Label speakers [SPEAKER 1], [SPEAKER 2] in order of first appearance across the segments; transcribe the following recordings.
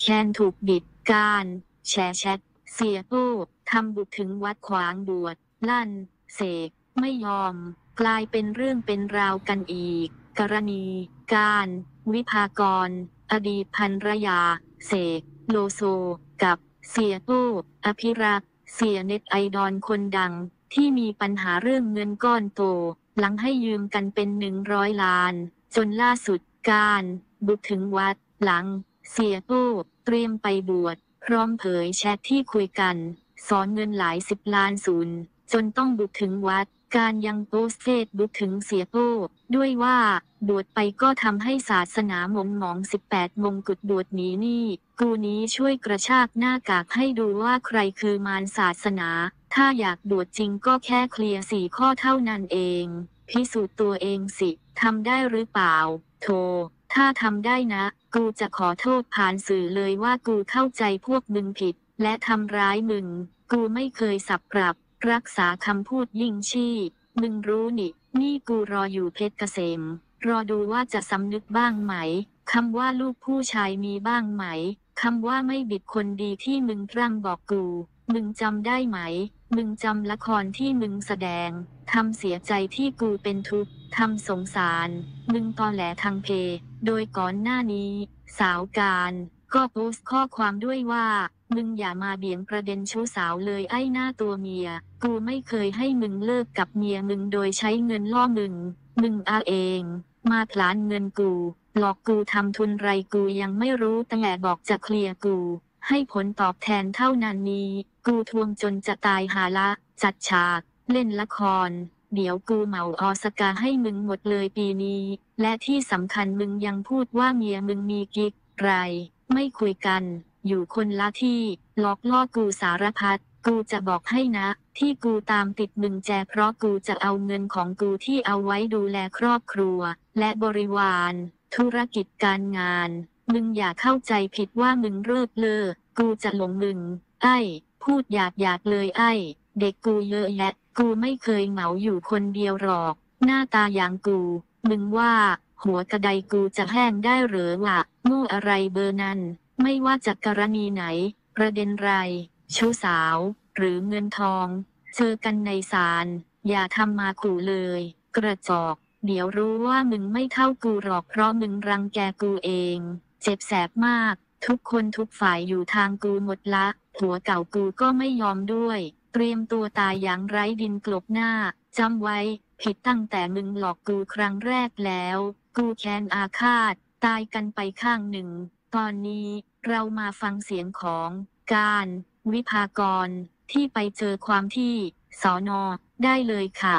[SPEAKER 1] แค้นถูกบิดการแชร์แชทเสียโป้ทำบุกถึงวัดขวางบวชลั่นเสกไม่ยอมกลายเป็นเรื่องเป็นราวกันอีกกรณีการวิภากรอดีตภรรยาเสกโลโซกับเสียโป้อภิรักษ์เสียเน็ตไอดอลคนดังที่มีปัญหาเรื่องเงินก้อนโตหลังให้ยืมกันเป็น100 ล้านจนล่าสุดการบุกถึงวัดหลังเสียโป้เตรียมไปบวชพร้อมเผยแชทที่คุยกันสอนเงินหลาย10 ล้านจนต้องบุกถึงวัดการยังโพสต์เฟซบุ๊กถึงเสียโป้ด้วยว่าบวชไปก็ทำให้ศาสนาหม่นหมอง18 มงกุฎบวชนี้นี่กูนี้ช่วยกระชากหน้ากากให้ดูว่าใครคือมารศาสนาถ้าอยากบวชจริงก็แค่เคลียร์4 ข้อเท่านั้นเองพิสูจน์ตัวเองสิทำได้หรือเปล่าโธ่ถ้าทำได้นะกูจะขอโทษผ่านสื่อเลยว่ากูเข้าใจพวกมึงผิดและทำร้ายมึงกูไม่เคยสับปรับรักษาคำพูดยิ่งชีพมึงรู้นี่กูรออยู่เพชรเกษมรอดูว่าจะสำนึกบ้างไหมคำว่าลูกผู้ชายมีบ้างไหมคำว่าไม่บิดคนดีที่มึงพร่ำบอกกูมึงจำได้ไหมมึงจำละครที่มึงแสดงทำเสียใจที่กูเป็นทุกข์ทำสงสารมึงตอแหลทางเพโดยก่อนหน้านี้สาวการก็โพสต์ข้อความด้วยว่ามึงอย่ามาเบี่ยงประเด็นชู้สาวเลยไอ้หน้าตัวเมียกูไม่เคยให้มึงเลิกกับเมียมึงโดยใช้เงินล่อมึงเอาเองมาผลาญเงินกูหลอกกูทำทุนไรกูยังไม่รู้แต่บอกจะเคลียร์กูให้ผลตอบแทนเท่านั้นนี้กูทวงจนจะตายหาละจัดฉากเล่นละครเดี๋ยวกูเหมาออสการ์ให้มึงหมดเลยปีนี้และที่สำคัญมึงยังพูดว่าเมียมึงมีกิ๊กไรไม่คุยกันอยู่คนละที่หลอกล่อกูสารพัดกูจะบอกให้นะที่กูตามติดมึงแจเพราะกูจะเอาเงินของกูที่เอาไว้ดูแลครอบครัวและบริวารธุรกิจการงานมึงอย่าเข้าใจผิดว่ามึงเลิกกูจะหลงมึงพูดอยากเลยเด็กกูเยอะแยะกูไม่เคยเหงาอยู่คนเดียวหรอกหน้าตาอย่างกูมึงว่าหัวกระไดกูจะแห้งได้หรือวะโง่อะไรเบอร์นั้นไม่ว่าจะกรณีไหนประเด็นไรชู้สาวหรือเงินทองเจอกันในศาลอย่าทำมาขู่เลยกระจอกเดี๋ยวรู้ว่ามึงไม่เท่ากูหรอกเพราะมึงรังแกกูเองเจ็บแสบมากทุกคนทุกฝ่ายอยู่ทางกูหมดละผัวเก่ากูก็ไม่ยอมด้วยเตรียมตัวตายอย่างไร้ดินกลบหน้าจำไว้ผิดตั้งแต่มึงหลอกกูครั้งแรกแล้วกูแค้นอาฆาตตายกันไปข้างหนึ่งตอนนี้เรามาฟังเสียงของการวิภากรที่ไปเจอความที่สน.ได้เลยค่ะ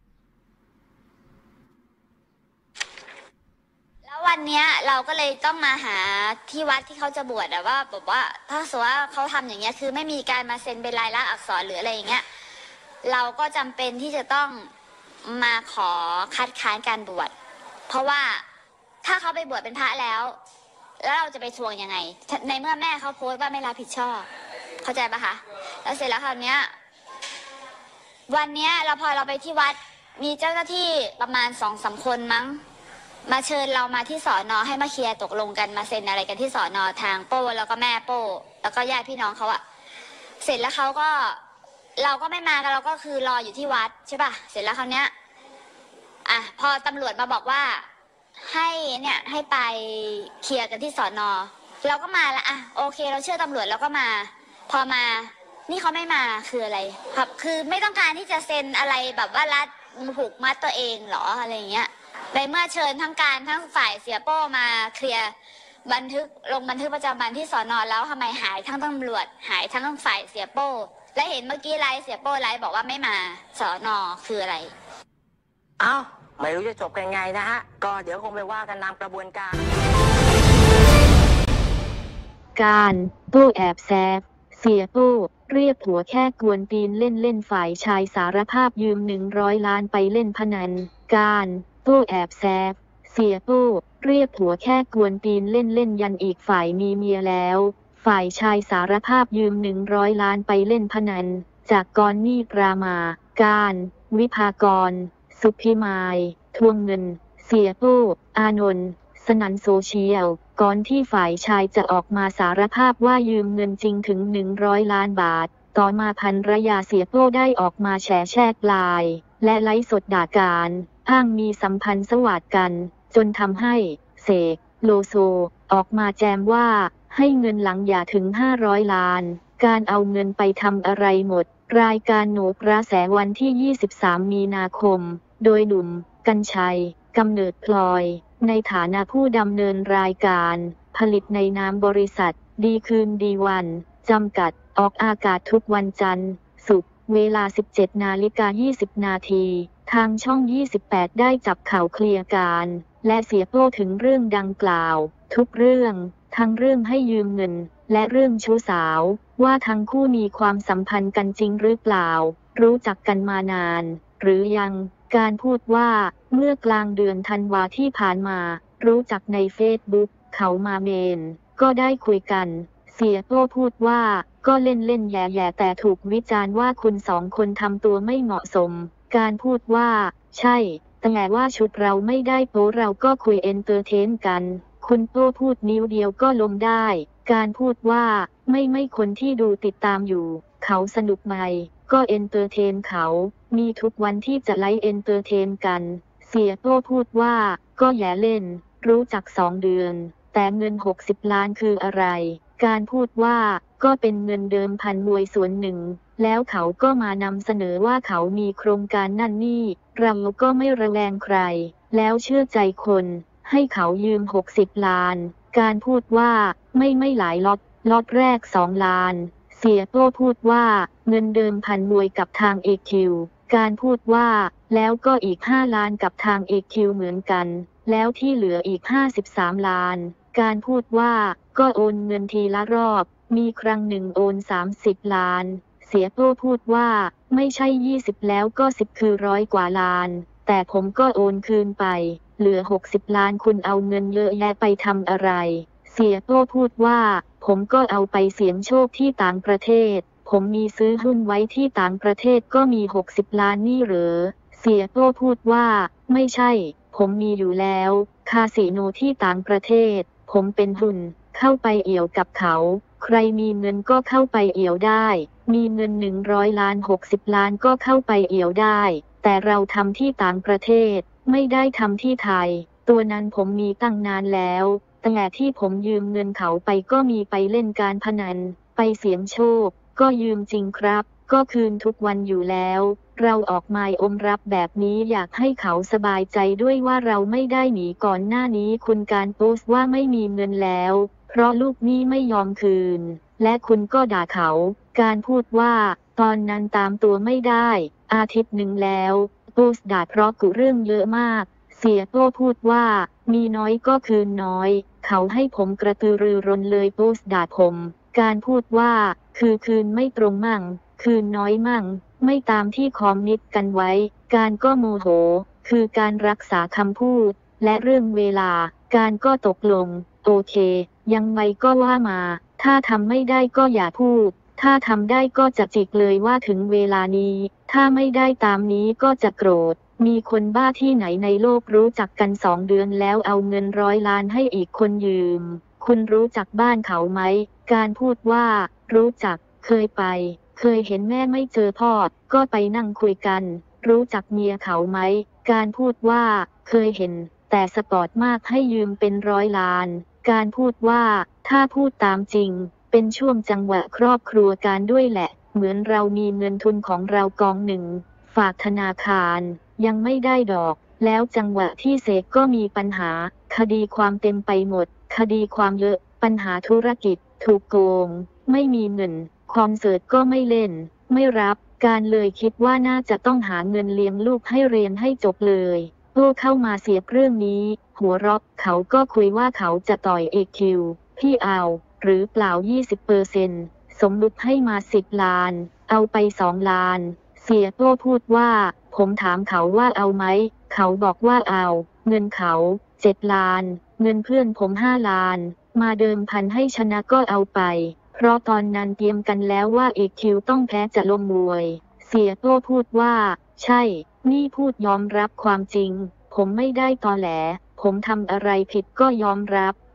[SPEAKER 2] แล้ววันเนี้ยเราก็เลยต้องมาหาที่วัดที่เขาจะบวชว่าแบบว่าถ้าสมมติว่าเขาทำอย่างเงี้ยคือไม่มีการมาเซ็นเป็นลายลักษณ์อักษรหรืออะไรอย่างเงี้ยเราก็จำเป็นที่จะต้องมาขอคัดค้านการบวชเพราะว่าถ้าเขาไปบวชเป็นพระแล้วเราจะไปทวงยังไงในเมื่อแม่เขาโพสต์ว่าไม่รับผิดชอบเข้าใจปะคะแล้วเสร็จแล้วคราวเนี้ยวันเนี้ยพอเราไปที่วัดมีเจ้าหน้าที่ประมาณ2-3 คนมั้งมาเชิญเรามาที่สน.ให้มาเคลียร์ตกลงกันมาเซ็นอะไรกันที่สน.ทางโป้แล้วก็แม่โป้แล้วก็ญาติพี่น้องเขาอะเสร็จแล้วเขาก็เราก็ไม่มากันเราก็คือรออยู่ที่วัดใช่ป่ะเสร็จแล้วคราวเนี้ยพอตำรวจมาบอกว่าให้ไปเคลียร์กันที่สน.เราก็มาละโอเคเราเชื่อตำรวจเราก็มาพอมานี่เขาไม่มาคืออะไรครับคือไม่ต้องการที่จะเซ็นอะไรแบบว่ารัดผูกมัดตัวเองหรออะไรอย่างเงี้ยในเมื่อเชิญทั้งการทั้งฝ่ายเสียโป้มาเคลียร์ลงบันทึกประจำวันที่สน.แล้วทำไมหายทั้งตำรวจหายทั้งฝ่ายเสียโป้และเห็นเมื่อกี้ไลฟ์เสียโป้ไลฟ์บอกว่าไม่มาสน.คืออะไร
[SPEAKER 3] ไม่รู้จะจบยังไงนะฮะก็เดี๋ยวคงไปว่ากันตามกระบวนการ
[SPEAKER 1] โป้แอบแซบเสียโป้เรียกผัวแค่กวนตีนเล่นฝ่ายชายสารภาพยืม100 ล้านไปเล่นพนันโป้แอบแซบเสียโป้เรียกผัวแค่กวนตีนเล่นยันอีกฝ่ายมีเมียแล้วฝ่ายชายสารภาพยืม100 ล้านไปเล่นพนันจากกรณีปรามาการวิภากรสุพิมายทวงเงินเสียโป้อานนท์สนั่นโซเชียลก่อนที่ฝ่ายชายจะออกมาสารภาพว่ายืมเงินจริงถึง100 ล้านบาทต่อมาภรรยาเสียโป้ได้ออกมาแฉแชทไลน์และไลฟ์สดด่าการอ้างมีสัมพันธ์สวัสดกันจนทำให้เสกโลโซออกมาแจมว่าให้เงินหลังหย่าถึง500 ล้านการเอาเงินไปทำอะไรหมดรายการโหนกระแสวันที่23 มีนาคมโดยหนุ่มกรรชัยกำเนิดพลอยในฐานะผู้ดำเนินรายการผลิตในนามบริษัทดีคืนดีวันจำกัดออกอากาศทุกวันจันทร์ศุกร์เวลา 17:20 นาทีทางช่อง28ได้จับข่าวเคลียร์การและเสียโป้ถึงเรื่องดังกล่าวทุกเรื่องทั้งเรื่องให้ยืมเงินและเรื่องชู้สาวว่าทั้งคู่มีความสัมพันธ์กันจริงหรือเปล่ารู้จักกันมานานหรือยังการพูดว่าเมื่อกลางเดือนธันวาที่ผ่านมารู้จักในเฟซบุ๊กเขามาเมนก็ได้คุยกันเสียโป้พูดว่าก็เล่นแย่แต่ถูกวิจารณ์ว่าคุณสองคนทำตัวไม่เหมาะสมการพูดว่าใช่แต่ว่าชุดเราไม่ได้โป๊เราก็คุยเอนเตอร์เทนกันคุณโป้พูดนิ้วเดียวก็ลงได้การพูดว่าไม่คนที่ดูติดตามอยู่เขาสนุกไหมก็เอนเตอร์เทนเขามีทุกวันที่จะไลฟ์เอนเตอร์เทนกันเสียโป้พูดว่าก็แย่เล่นรู้จัก2 เดือนแต่เงิน60 ล้านคืออะไรการพูดว่าก็เป็นเงินเดิมพันมวยส่วนหนึ่งแล้วเขาก็มานำเสนอว่าเขามีโครงการนั่นนี่เราก็ไม่ระแวงใครแล้วเชื่อใจคนให้เขายืม60 ล้านการพูดว่าไม่หลายล็อตแรก2 ล้านเสียโป้พูดว่าเงินเดิมพันมวยกับทาง AQ การพูดว่าแล้วก็อีก5 ล้านกับทาง AQ เหมือนกันแล้วที่เหลืออีก53 ล้านการพูดว่าก็โอนเงินทีละรอบมีครั้งหนึ่งโอน30 ล้านเสียโป้พูดว่าไม่ใช่20แล้วก็10คือ100 กว่าล้านแต่ผมก็โอนคืนไปเหลือ60 ล้านคุณเอาเงินเยอะแยะไปทำอะไรเสียโป้พูดว่าผมก็เอาไปเสี่ยงโชคที่ต่างประเทศผมมีซื้อหุ้นไว้ที่ต่างประเทศก็มี60 ล้านนี่เหรอเสียโป้พูดว่าไม่ใช่ผมมีอยู่แล้วคาสิโนที่ต่างประเทศผมเป็นหุ้นเข้าไปเอี่ยวกับเขาใครมีเงินก็เข้าไปเอี่ยวได้มีเงิน100 ล้าน60 ล้านก็เข้าไปเอี่ยวได้แต่เราทำที่ต่างประเทศไม่ได้ทำที่ไทยตัวนั้นผมมีตั้งนานแล้วแต่ที่ผมยืมเงินเขาไปก็มีไปเล่นการพนันไปเสี่ยงโชคก็ยืมจริงครับก็คืนทุกวันอยู่แล้วเราออกมาอมรับแบบนี้อยากให้เขาสบายใจด้วยว่าเราไม่ได้หนีก่อนหน้านี้คุณการโพสต์ว่าไม่มีเงินแล้วเพราะลูกหนี้ไม่ยอมคืนและคุณก็ด่าเขาการพูดว่าตอนนั้นตามตัวไม่ได้อาทิตย์หนึ่งแล้วโพสต์ด่าเพราะกุเรื่องเยอะมากเสียโป้พูดว่ามีน้อยก็คืนน้อยเขาให้ผมกระตือรือร้นเลยโพสต์ด่าผมการพูดว่าคือคืนไม่ตรงมั่งคืนน้อยมั่งไม่ตามที่คอมมิตกันไว้การก็โมโหคือการรักษาคำพูดและเรื่องเวลาการก็ตกลงโอเคยังไงก็ว่ามาถ้าทำไม่ได้ก็อย่าพูดถ้าทำได้ก็จะจิกเลยว่าถึงเวลานี้ถ้าไม่ได้ตามนี้ก็จะโกรธมีคนบ้าที่ไหนในโลกรู้จักกัน2 เดือนแล้วเอาเงิน100 ล้านให้อีกคนยืมคุณรู้จักบ้านเขาไหมการพูดว่ารู้จักเคยไปเคยเห็นแม่ไม่เจอพ่อก็ไปนั่งคุยกันรู้จักเมียเขาไหมการพูดว่าเคยเห็นแต่สปอร์ตมากให้ยืมเป็น100 ล้านการพูดว่าถ้าพูดตามจริงเป็นช่วงจังหวะครอบครัวการด้วยแหละเหมือนเรามีเงินทุนของเรากองหนึ่งฝากธนาคารยังไม่ได้ดอกแล้วจังหวะที่เสกก็มีปัญหาคดีความเต็มไปหมดคดีความเยอะปัญหาธุรกิจถูกโกงไม่มีเงินคอนเสิร์ตก็ไม่เล่นไม่รับการเลยคิดว่าน่าจะต้องหาเงินเลี้ยงลูกให้เรียนให้จบเลยโอ้เข้ามาเสียเรื่องนี้หัวเราะเขาก็คุยว่าเขาจะต่อย AQ พี่เอาหรือเปล่า 20%สมมุติให้มา10 ล้านเอาไป2 ล้านเสียโป้พูดว่าผมถามเขาว่าเอาไหมเขาบอกว่าเอาเงินเขา7 ล้านเงินเพื่อนผม5 ล้านมาเดิมพันให้ชนะก็เอาไปเพราะตอนนั้นเตรียมกันแล้วว่า AQ ต้องแพ้จะลงมวยเสียโป้พูดว่าใช่นี่พูดยอมรับความจริงผมไม่ได้ตอแหลผมทำอะไรผิดก็ยอมรับ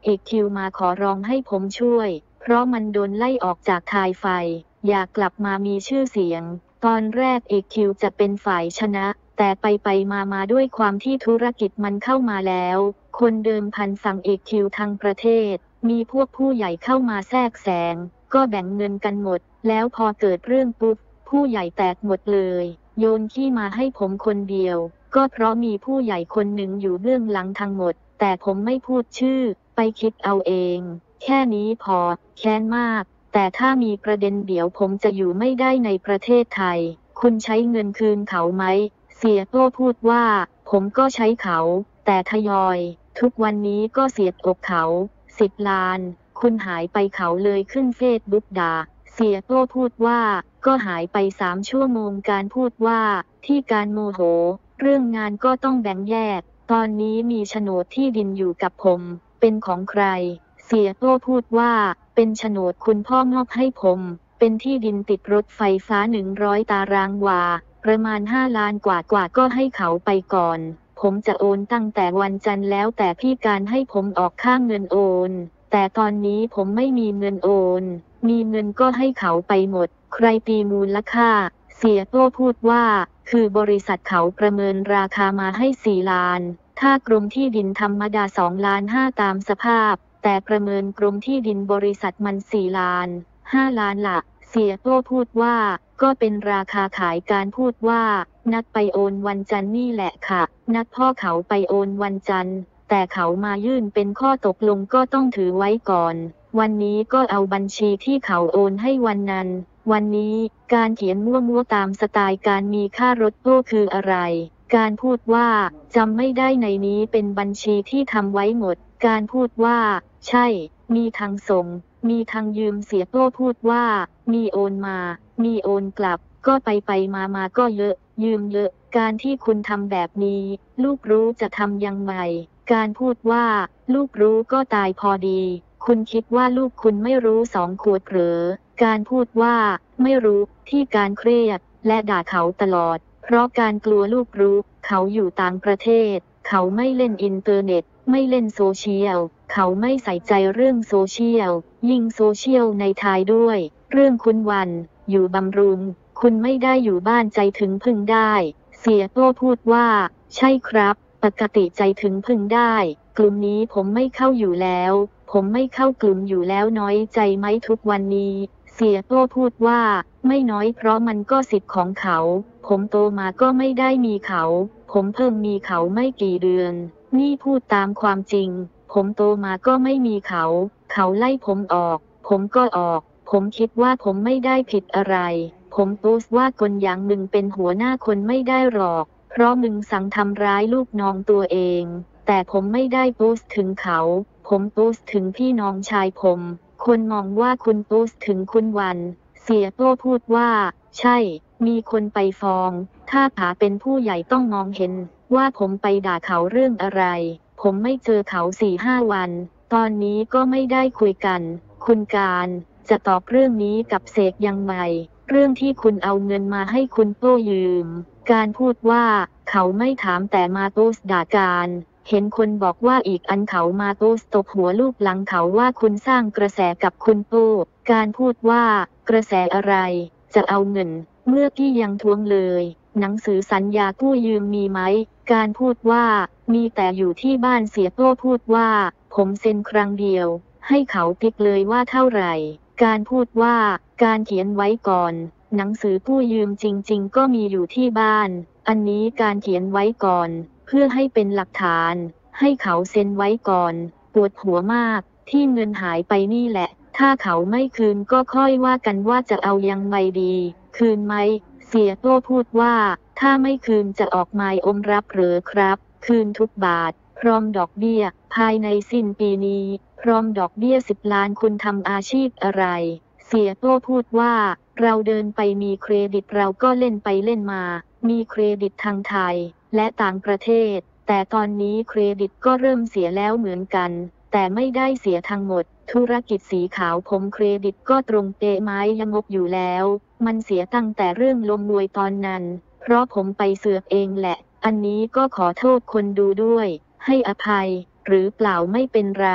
[SPEAKER 1] เอกคิวมาขอร้องให้ผมช่วยเพราะมันโดนไล่ออกจากทายไฟอยากกลับมามีชื่อเสียงตอนแรกเอกคิวจะเป็นฝ่ายชนะแต่ไปมาด้วยความที่ธุรกิจมันเข้ามาแล้วคนเดิมพันสั่งเอกคิวทั้งประเทศมีพวกผู้ใหญ่เข้ามาแทรกแซงก็แบ่งเงินกันหมดแล้วพอเกิดเรื่องปุ๊บผู้ใหญ่แตกหมดเลยโยนขี้มาให้ผมคนเดียวก็เพราะมีผู้ใหญ่คนหนึ่งอยู่เบื้องหลังทั้งหมดแต่ผมไม่พูดชื่อไปคิดเอาเองแค่นี้พอแค้นมากแต่ถ้ามีประเด็นเดี๋ยวผมจะอยู่ไม่ได้ในประเทศไทยคุณใช้เงินคืนเขาไหมเสียโต้พูดว่าผมก็ใช้เขาแต่ทยอยทุกวันนี้ก็เสียบอกเขา10 ล้านคุณหายไปเขาเลยขึ้นเฟซบุ๊กด่าเสียโต้พูดว่าก็หายไป3 ชั่วโมงการพูดว่าที่การโมโหเรื่องงานก็ต้องแบ่งแยกตอนนี้มีโฉนดที่ดินอยู่กับผมเป็นของใครเสียโต้พูดว่าเป็นโฉนดคุณพ่อมอบให้ผมเป็นที่ดินติดรถไฟฟ้า100 ตารางวาประมาณ5 ล้านกว่าก็ให้เขาไปก่อนผมจะโอนตั้งแต่วันจันทร์แล้วแต่พี่การให้ผมออกค่าเงินโอนแต่ตอนนี้ผมไม่มีเงินโอนมีเงินก็ให้เขาไปหมดใครตีมูลค่าเสียโต้พูดว่าคือบริษัทเขาประเมินราคามาให้4 ล้านถ้ากรมที่ดินธรรมดา2 ล้าน 5ตามสภาพแต่ประเมินกรมที่ดินบริษัทมัน4 ล้าน 5 ล้านละเสียโต้พูดว่าก็เป็นราคาขายการพูดว่านัดไปโอนวันจันทร์นี่แหละค่ะนัดพ่อเขาไปโอนวันจันทร์แต่เขามายื่นเป็นข้อตกลงก็ต้องถือไว้ก่อนวันนี้ก็เอาบัญชีที่เขาโอนให้วันนั้นวันนี้การเขียนมั่วๆตามสไตล์การมีค่ารถก็คืออะไรการพูดว่าจำไม่ได้ในนี้เป็นบัญชีที่ทำไว้หมดการพูดว่าใช่มีทางส่งมีทางยืมเสียโต้พูดว่ามีโอนมามีโอนกลับก็ไปมาก็เยอะยืมเยอะการที่คุณทำแบบนี้ลูกรู้จะทำยังไงการพูดว่าลูกรู้ก็ตายพอดีคุณคิดว่าลูกคุณไม่รู้2 ขวบหรือการพูดว่าไม่รู้ที่การเครียดและด่าเขาตลอดเพราะการกลัวลูกรู้เขาอยู่ต่างประเทศเขาไม่เล่นอินเทอร์เน็ตไม่เล่นโซเชียลเขาไม่ใส่ใจเรื่องโซเชียลยิ่งโซเชียลในไทยด้วยเรื่องคุณวันอยู่บำรุงคุณไม่ได้อยู่บ้านใจถึงพึ่งได้เสียโต้พูดว่าใช่ครับปกติใจถึงพึ่งได้กลุ่มนี้ผมไม่เข้าอยู่แล้วผมไม่เข้ากลุ่มอยู่แล้วน้อยใจไหมทุกวันนี้เสียโต้พูดว่าไม่น้อยเพราะมันก็สิทธิ์ของเขาผมโตมาก็ไม่ได้มีเขาผมเพิ่งมีเขาไม่กี่เดือนนี่พูดตามความจริงผมโตมาก็ไม่มีเขาไล่ผมออกผมก็ออกผมคิดว่าผมไม่ได้ผิดอะไรผมโพสต์ว่าคนอย่างมึงเป็นหัวหน้าคนไม่ได้หรอกเพราะมึงสั่งทำร้ายลูกน้องตัวเองแต่ผมไม่ได้โพสต์ถึงเขาผมโพสต์ถึงพี่น้องชายผมคนมองว่าคุณโพสต์ถึงคุณวันเสียโต้พูดว่าใช่มีคนไปฟ้องถ้าผาเป็นผู้ใหญ่ต้องมองเห็นว่าผมไปด่าเขาเรื่องอะไรผมไม่เจอเขา4-5 วันตอนนี้ก็ไม่ได้คุยกันคุณการจะตอบเรื่องนี้กับเสกยังไงเรื่องที่คุณเอาเงินมาให้คุณโต้ยืมการพูดว่าเขาไม่ถามแต่มาโต้ด่าการเห็นคนบอกว่าอีกอันเขามาโต้ตบหัวลูกหลังเขาว่าคุณสร้างกระแสกับคุณโต้การพูดว่ากระแสอะไรจะเอาเงินเมื่อพี่ยังทวงเลยหนังสือสัญญากู้ยืมมีไหมการพูดว่ามีแต่อยู่ที่บ้านเสียโต้พูดว่าผมเซ็นครั้งเดียวให้เขาติ๊กเลยว่าเท่าไหร่การพูดว่าการเขียนไว้ก่อนหนังสือกู้ยืมจริงๆก็มีอยู่ที่บ้านอันนี้การเขียนไว้ก่อนเพื่อให้เป็นหลักฐานให้เขาเซ็นไว้ก่อนปวดหัวมากที่เงินหายไปนี่แหละถ้าเขาไม่คืนก็ค่อยว่ากันว่าจะเอายังไงดีคืนไหมเสียโต้พูดว่าถ้าไม่คืนจะออกหมายอมรับหรือครับคืนทุกบาทพร้อมดอกเบี้ยภายในสิ้นปีนี้พร้อมดอกเบี้ย10 ล้านคุณทำอาชีพอะไรเสียโต้พูดว่าเราเดินไปมีเครดิตเราก็เล่นไปเล่นมามีเครดิตทางไทยและต่างประเทศแต่ตอนนี้เครดิตก็เริ่มเสียแล้วเหมือนกันแต่ไม่ได้เสียทั้งหมดธุรกิจสีขาวผมเครดิตก็ตรงเป๊ะไม้ยังบอยู่แล้วมันเสียตั้งแต่เรื่องล้มมวยตอนนั้นเพราะผมไปเสือกเองแหละอันนี้ก็ขอโทษคนดูด้วยให้อภัยหรือเปล่าไม่เป็นไร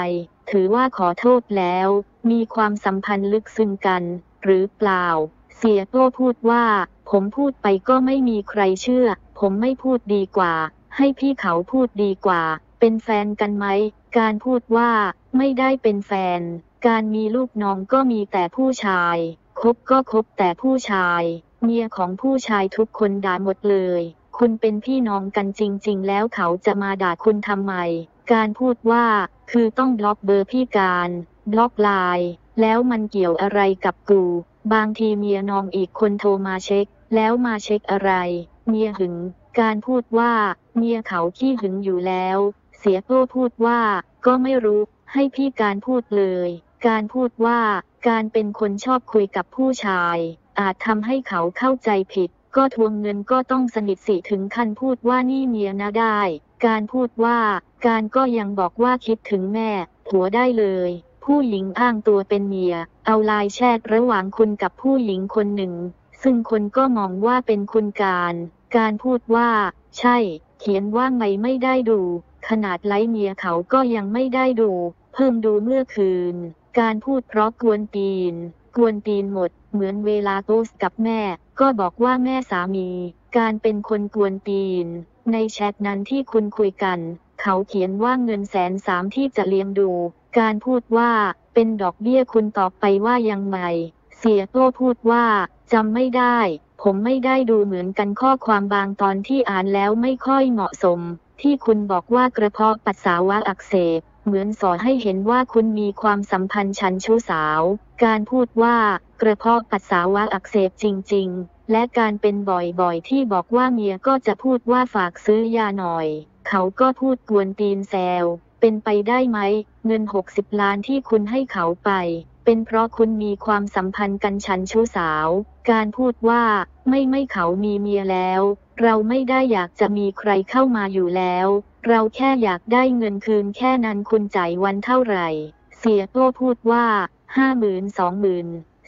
[SPEAKER 1] ถือว่าขอโทษแล้วมีความสัมพันธ์ลึกซึ้งกันหรือเปล่าเสียโต้พูดว่าผมพูดไปก็ไม่มีใครเชื่อผมไม่พูดดีกว่าให้พี่เขาพูดดีกว่าเป็นแฟนกันไหมการพูดว่าไม่ได้เป็นแฟนการมีลูกน้องก็มีแต่ผู้ชายคบก็คบแต่ผู้ชายเมียของผู้ชายทุกคนด่าหมดเลยคุณเป็นพี่น้องกันจริงๆแล้วเขาจะมาด่าคุณทำไมการพูดว่าคือต้องบล็อกเบอร์พี่การบล็อกไลน์แล้วมันเกี่ยวอะไรกับกูบางทีเมียน้องอีกคนโทรมาเช็คแล้วมาเช็คอะไรเมียหึงการพูดว่าเมียเขาขี้หึงอยู่แล้วเสียโต้พูดว่าก็ไม่รู้ให้พี่การพูดเลยการพูดว่าการเป็นคนชอบคุยกับผู้ชายอาจทำให้เขาเข้าใจผิดก็ทวงเงินก็ต้องสนิทสิถึงขั้นพูดว่านี่เมียนะได้การพูดว่าการก็ยังบอกว่าคิดถึงแม่ผัวได้เลยผู้หญิงอ้างตัวเป็นเมียเอาไลน์แชทระหว่างคุณกับผู้หญิงคนหนึ่งซึ่งคนก็มองว่าเป็นคุณการพูดว่าใช่เขียนว่าไม่ได้ดูขนาดไลฟ์เมียเขาก็ยังไม่ได้ดูเพิ่มดูเมื่อคืนการพูดเพราะกวนตีนหมดเหมือนเวลาโพสต์กับแม่ก็บอกว่าแม่สามีการเป็นคนกวนตีนในแชทนั้นที่คุณคุยกันเขาเขียนว่าเงิน130,000ที่จะเลี้ยงดูการพูดว่าเป็นดอกเบี้ยคุณตอบไปว่ายังไงเสียโต้พูดว่าจำไม่ได้ผมไม่ได้ดูเหมือนกันข้อความบางตอนที่อ่านแล้วไม่ค่อยเหมาะสมที่คุณบอกว่ากระเพาะปัสสาวะอักเสบเหมือนสอนให้เห็นว่าคุณมีความสัมพันธ์ฉันชู้สาวการพูดว่ากระเพาะปัสสาวะอักเสบจริงๆและการเป็นบ่อยๆที่บอกว่าเมียก็จะพูดว่าฝากซื้อยาหน่อยเขาก็พูดกวนตีนแซวเป็นไปได้ไหมเงิน60 ล้านที่คุณให้เขาไปเป็นเพราะคุณมีความสัมพันธ์กันฉันชู้สาวการพูดว่าไม่เขามีเมียแล้วเราไม่ได้อยากจะมีใครเข้ามาอยู่แล้วเราแค่อยากได้เงินคืนแค่นั้นคุณจ่ายวันเท่าไหร่เสียโต้พูดว่า50,000 20,000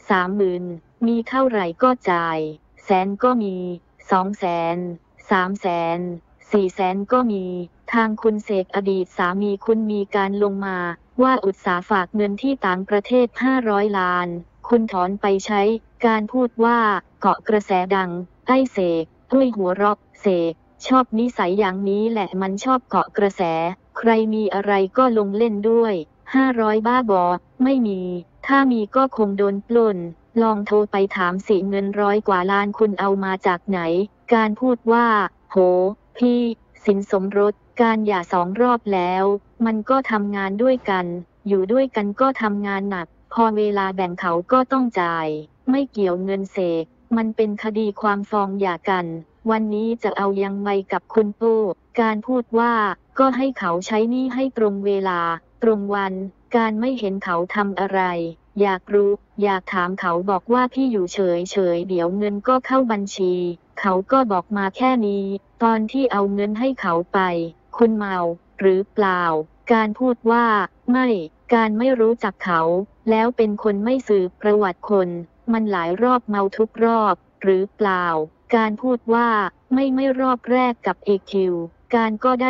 [SPEAKER 1] 30,000มีเท่าไหร่ก็จ่าย100,000ก็มี200,000 300,000 400,000ก็มีทางคุณเสกอดีตสามีคุณมีการลงมาว่าอุตสาห์ฝากเงินที่ต่างประเทศ500 ล้านคุณถอนไปใช้การพูดว่าเกาะกระแสดังไอ้เสกด้วยหัวเราะเสกชอบนิสัยอย่างนี้แหละมันชอบเกาะกระแสใครมีอะไรก็ลงเล่นด้วย500บ้าบอไม่มีถ้ามีก็คงโดนปล้นลองโทรไปถามสิเงิน100 กว่าล้านคุณเอามาจากไหนการพูดว่าโหพี่สินสมรสการหย่า2 รอบแล้วมันก็ทำงานด้วยกันอยู่ด้วยกันก็ทำงานหนักพอเวลาแบ่งเขาก็ต้องจ่ายไม่เกี่ยวเงินเสกมันเป็นคดีความฟ้องหย่ากันวันนี้จะเอายังไงกับคุณปู่การพูดว่าก็ให้เขาใช้หนี้ให้ตรงเวลาตรงวันการไม่เห็นเขาทำอะไรอยากรู้อยากถามเขาบอกว่าพี่อยู่เฉยเดี๋ยวเงินก็เข้าบัญชีเขาก็บอกมาแค่นี้ตอนที่เอาเงินให้เขาไปคุณเมาหรือเปล่าการพูดว่าไม่การไม่รู้จักเขาแล้วเป็นคนไม่สืบประวัติคนมันหลายรอบเมาทุกรอบหรือเปล่าการพูดว่าไม่รอบแรกกับเอคิวการก็ได้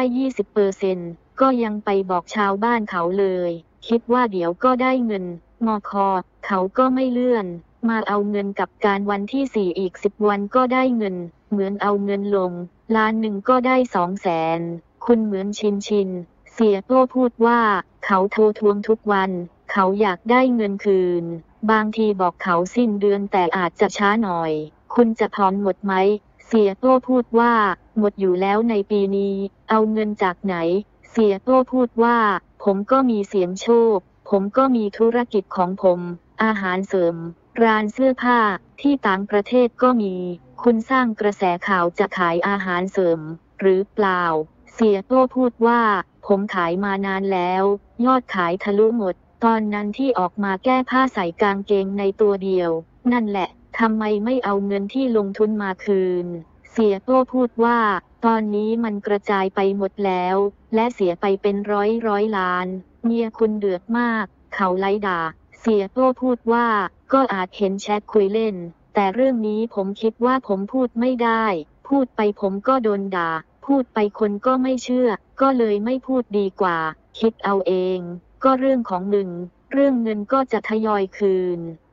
[SPEAKER 1] 20%ก็ยังไปบอกชาวบ้านเขาเลยคิดว่าเดี๋ยวก็ได้เงินมคเขาก็ไม่เลื่อนมาเอาเงินกับการวันที่4อีก10 วันก็ได้เงินเหมือนเอาเงินลง1,000,000ก็ได้200,000คุณเหมือนชินเสียโต้พูดว่าเขาโทรทวงทุกวันเขาอยากได้เงินคืนบางทีบอกเขาสิ้นเดือนแต่อาจจะช้าหน่อยคุณจะผ่อนหมดไหมเสียโต้พูดว่าหมดอยู่แล้วในปีนี้เอาเงินจากไหนเสียโต้พูดว่าผมก็มีเสียงโชคผมก็มีธุรกิจของผมอาหารเสริมร้านเสื้อผ้าที่ต่างประเทศก็มีคุณสร้างกระแสข่าวจะขายอาหารเสริมหรือเปล่าเสียโต้พูดว่าผมขายมานานแล้วยอดขายทะลุหมดตอนนั้นที่ออกมาแก้ผ้าใส่กางเกงในตัวเดียวนั่นแหละทำไมไม่เอาเงินที่ลงทุนมาคืนเสียโต้พูดว่าตอนนี้มันกระจายไปหมดแล้วและเสียไปเป็นร้อยล้านเมียคุณเดือดมากเขาไล่ด่าเสียโต้พูดว่าก็อาจเห็นแชทคุยเล่นแต่เรื่องนี้ผมคิดว่าผมพูดไม่ได้พูดไปผมก็โดนด่าพูดไปคนก็ไม่เชื่อก็เลยไม่พูดดีกว่าคิดเอาเองก็เรื่องของมึง เรื่องเงินก็จะทยอยคืน